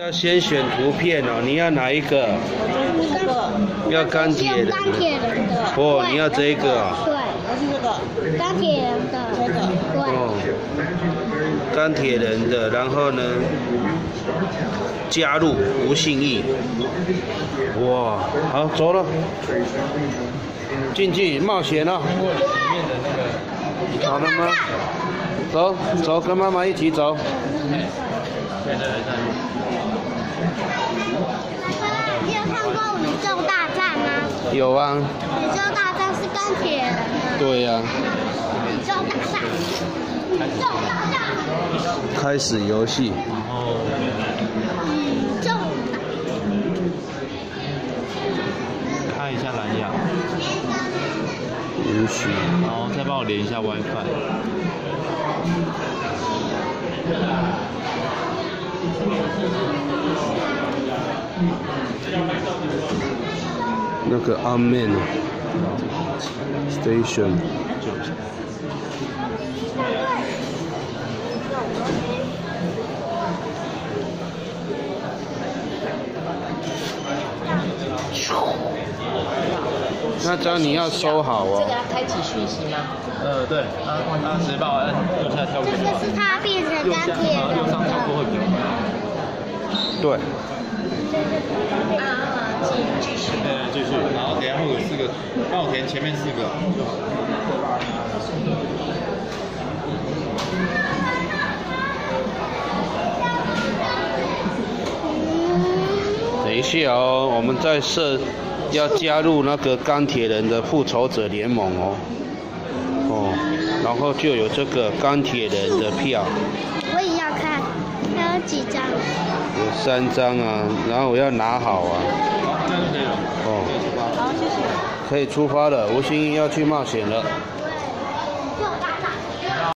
要先选图片哦，你要哪一个？ 这个。 要钢铁人的。 钢铁人的。 哦，你要这一个啊？ 对，还是这个。钢铁人的。这个。对。 哦，钢铁人的，然后呢，加入吴信义。哇，好，走了，进去冒险了。好了吗？走走，跟妈妈一起走。 你有看过宇宙大战吗？ 有啊。 宇宙大战是钢铁人的。 对呀。 宇宙大战。宇宙大战。 开始游戏。 宇宙。 开一下蓝牙。 允许。 然后再帮我连一下 WiFi。 那个阿曼 station。那这样你要收好哦。 这个要开启讯息吗？ 对，他直接帮我按右下跳过。 这个是他变成钢铁人的。 右上跳过会比较快。 对。 继续。 继续。然后等下会有4个，帮我填前面4个。 等一下哦，我们在要加入那个钢铁人的复仇者联盟哦。哦，然后就有这个钢铁人的票。 我也要看，还有几张？ 有3张啊，然后我要拿好啊。 这样就可以了。 好，谢谢。 可以出发了，吴欣怡要去冒险了。 对。